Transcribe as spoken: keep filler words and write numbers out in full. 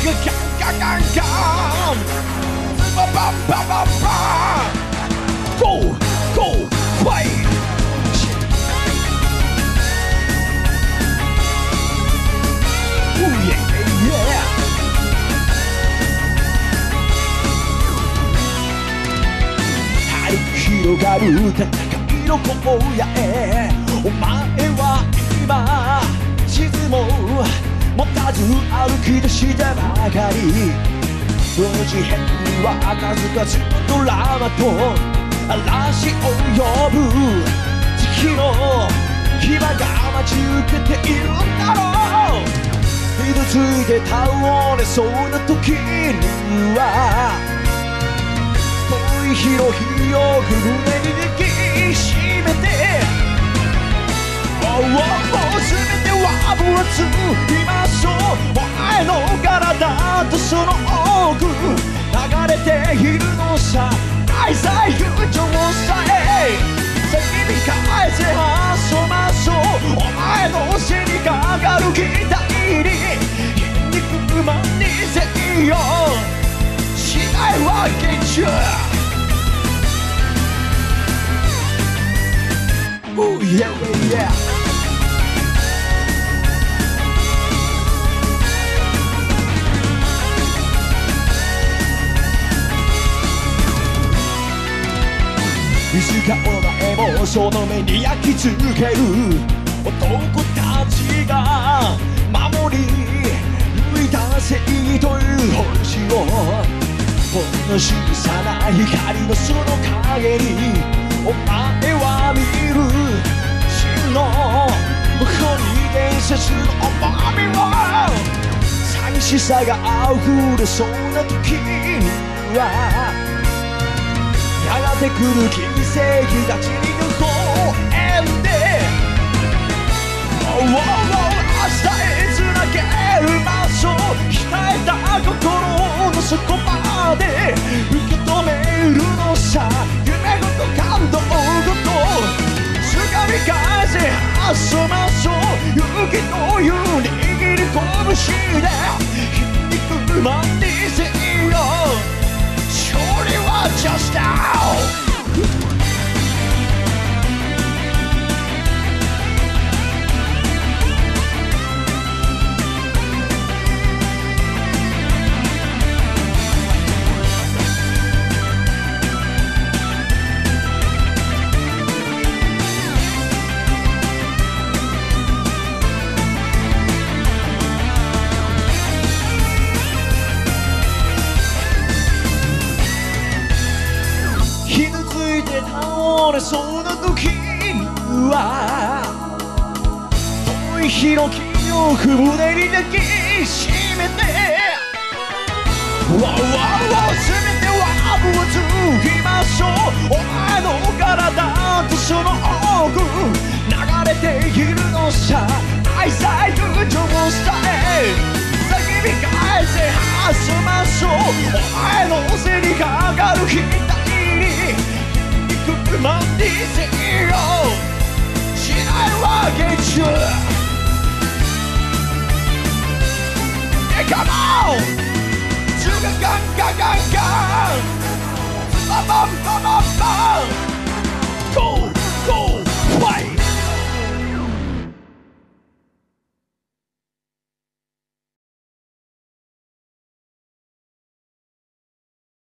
ガンガンガンガンババンババンバン Go! Go! Fight! Oh yeah! Yeah! 春広がる戦いの荒野へお前は今地図も持たず歩き出したばかりその事変には数々のドラマと嵐を呼ぶ時の牙が待ち受けているんだろう傷ついて倒れそうな時には遠い広いよく胸に抱きしめてもう全てはぶつ今そうお前の体とその奥流れているのさ愛さ友情さえ叫び返せ遊ばそうお前の背にかかる期待に筋肉マンにせよしないわけじゃOh yeah yeah yeahいつかお前もその目に焼き付ける男たちが守り抜いた正義という星をこの小さな光のその影にお前は見る真の向こうに伝説の重みを寂しさが溢れそうな時にはやがて来る奇跡たちに微笑んで Oh, oh, oh 明日へつなげる場所鍛えた心の底まで受け止めるのさ夢ごと感動ごと掴み返せ遊ばそう勇気という握り拳で筋肉マンにせよ勝利は just now 倒れそうな時には遠い広きよく胸に抱きしめて Wow, wow, wow 全てはぶつきましょうお前の体とその奥流れているのさ愛さ友情さえ叫び返せ遊ばそうお前の背にかかる期待にマンディセイロしないわけじゃ Hey come on ズガガンガガンガンババンババンバン Go